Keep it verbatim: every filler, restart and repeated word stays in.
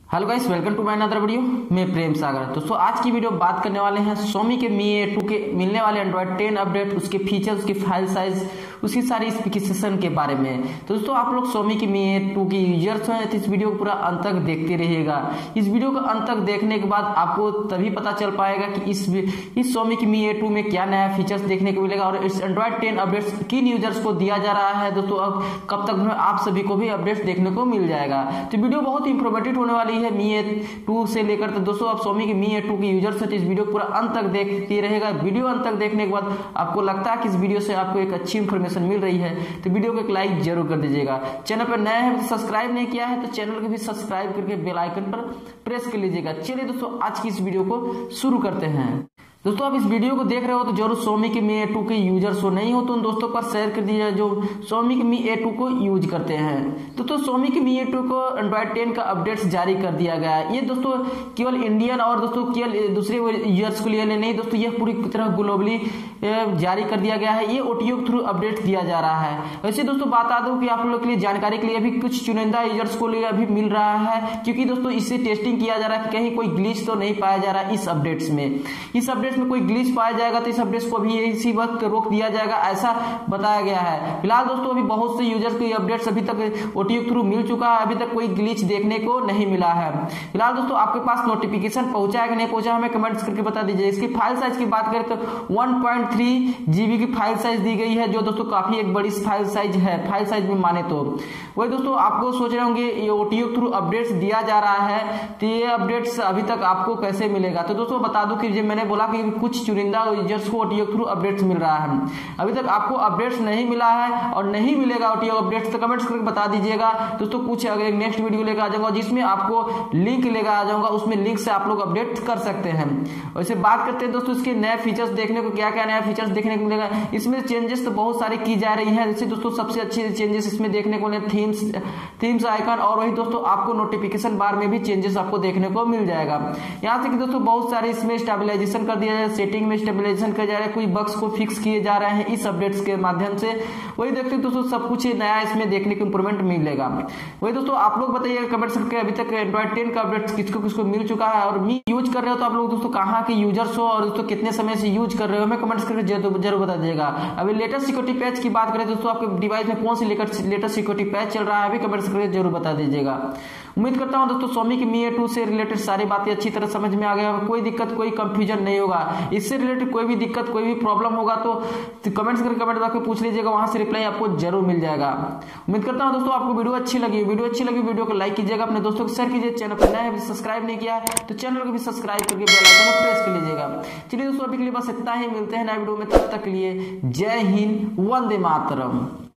Hello guys, welcome to my another video. मैं प्रेम सागर। दोस्तों आज की वीडियो बात करने वाले हैं Xiaomi के Mi ए टू के मिलने वाले एंड्रॉइड टेन अपडेट, उसके फीचर्स, उसकी फाइल साइज, उसकी सारी स्पेसिफिकेशन के बारे में। तो दोस्तों आप लोग Xiaomi के Mi ए टू के यूजर्स हैं तो इस वीडियो को पूरा अंत तक देखते रहिएगा। इस वीडियो को अंत तक देखने के बाद आपको तभी पता चल पाएगा कि इस इस Xiaomi के Mi ए टू में क्या नया फीचर्स देखने को मिलेगा और इस एंड्रॉइड टेन अपडेट्स किन यूजर्स को दिया जा रहा है। दोस्तों अब कब तक आप सभी को भी अपडेट्स देखने को मिल जाएगा। तो वीडियो बहुत इंफॉर्मेटिव होने वाली है Mi ए टू से लेकर। तो दोस्तों आप Xiaomi के Mi ए टू के यूजर्स हैं तो इस वीडियो को पूरा अंत तक देखते रहेगा। वीडियो अंत तक देखने के बाद आपको लगता है कि इस वीडियो से आपको एक अच्छी इंफॉर्मेशन मिल रही है तो वीडियो को एक लाइक जरूर कर दीजिएगा। चैनल पर नए हैं तो सब्सक्राइब नहीं किया है तो चैनल को भी सब्सक्राइब करके बेल आइकन पर प्रेस कर लीजिएगा। चलिए दोस्तों आज की इस वीडियो को शुरू करते हैं। दोस्तों आप इस वीडियो को देख रहे हो तो जरूर Xiaomi के Mi ए टू के यूजर्स हो, नहीं हो तो उन दोस्तों पर शेयर कर दीजिए जो Xiaomi के Mi ए टू को यूज करते हैं। तो, तो Xiaomi के Mi ए टू को एंड्रॉइड टेन का अपडेट्स जारी कर दिया गया है। ये दोस्तों केवल इंडियन और दोस्तों केवल दूसरे यूजर्स के लिए नहीं दोस्तों, यह पूरी तरह ग्लोबली जारी कर दिया गया है। ये ओटीओ के थ्रू अपडेट दिया जा रहा है। वैसे दोस्तों बता दूं कि आप लोग के लिए जानकारी के लिए अभी कुछ चुनिंदा यूजर्स को लिए अभी मिल रहा है, क्योंकि दोस्तों इससे टेस्टिंग किया जा रहा है कि कहीं कोई ग्लिच तो नहीं पाया जा रहा है। इस अपडेट्स में इस अपडेट्स में कोई ग्लिच पाया जाएगा तो इस अपडेट्स को भी इसी वक्त रोक दिया जाएगा, ऐसा बताया गया है। फिलहाल दोस्तों अभी बहुत से यूजर्स को अपडेट्स अभी तक ओटीओ के थ्रू मिल चुका है, अभी तक कोई ग्लिच देखने को नहीं मिला है। फिलहाल दोस्तों आपके पास नोटिफिकेशन पहुंचा है कि नहीं पहुंचा, हमें कमेंट्स करके बता दीजिए। इसकी फाइल साइज की बात करें तो वन पॉइंट थ्री जीबी की फाइल साइज दी गई है, जो दोस्तों काफी एक बड़ी फाइल साइज है फाइल साइज में माने तो। वही दोस्तों आपको सोच रहे होंगे ये ओटीओ के थ्रू अपडेट्स दिया जा रहा है तो ये अपडेट्स अभी तक आपको कैसे मिलेगा। तो दोस्तों बता दूं कि मैंने बोला कि कुछ चुनिंदा यूजर्स को ओटीओ के थ्रू अपडेट्स मिल रहा है। अभी तक आपको अपडेट्स नहीं मिला है और नहीं मिलेगा ओटीओ अपडेट्स तो कमेंट्स करके बता दीजिएगा। दोस्तों कुछ अगर नेक्स्ट वीडियो लेकर आ जाऊंगा जिसमें आपको लिंक लेकर आ जाऊंगा, उसमें लिंक से आप लोग अपडेट कर सकते हैं। वैसे बात करते हैं दोस्तों इसके नए फीचर्स देखने को, क्या क्या नया फीचर्स देखने को मिलेगा। इसमें चेंजेस तो बहुत सारे की जा रही है। जैसे दोस्तों सबसे अच्छी चेंजेस इसमें देखने को मिले थीम्स थीम्स आइकन, और वही दोस्तों आपको नोटिफिकेशन बार में भी चेंजेस आपको देखने को मिल जाएगा। यहाँ से कि दोस्तों बहुत सारे इसमें स्टेबलाइजेशन कर दिया जाए, सेटिंग में स्टेबलाइजेशन कर जा रहा है, कोई बग्स को फिक्स किए जा रहे हैं इस अपडेट्स के माध्यम से। वही देखते हैं दोस्तों सब कुछ नया इसमें देखने को इंप्रूवमेंट मिलेगा। वही दोस्तों आप लोग बताइए कमेंट्स करके अभी तक एंड्रॉइड टेन का अपडेट किसको किसको मिल चुका है और मी यूज कर रहे हो तो आप लोग दोस्तों कहाँ के यूजर्स हो और दोस्तों कितने समय से यूज कर रहे हो, हमें कमेंट्स करके जरूर बता दीजिएगा। अभी लेटेस्ट सिक्योरिटी पैच की बात करें दोस्तों आपके डिवाइस में कौन सी लेटेस्ट सिक्योरिटी पैच चल रहा है, अभी कमेंट्स करके जरूर बता दीजिएगा। उम्मीद करता हूं दोस्तों Xiaomi के Mi ए टू से रिलेटेड सारी बातें अच्छी तरह समझ में आ गया, कोई दिक्कत कोई कंफ्यूजन नहीं होगा। इससे रिलेटेड कोई भी दिक्कत कोई भी प्रॉब्लम होगा तो कमेंट्स करके कमेंट बॉक्स में पूछ लीजिएगा, वहां से रिप्लाई आपको जरूर मिल जाएगा। उम्मीद करता हूं दोस्तों आपको वीडियो अच्छी लगी वीडियो अच्छी लगी वीडियो को लाइक कीजिएगा, अपने दोस्तों को शेयर कीजिए। चैनल पर नए हैं सब्सक्राइब नहीं किया तो चैनल को भी सब्सक्राइब करके बेल आइकन को प्रेस कर लीजिएगा। चलिए दोस्तों अभी के लिए बस इतना ही, मिलते हैं नए वीडियो में, तब तक के लिए जय हिंद, वंदे मातरम।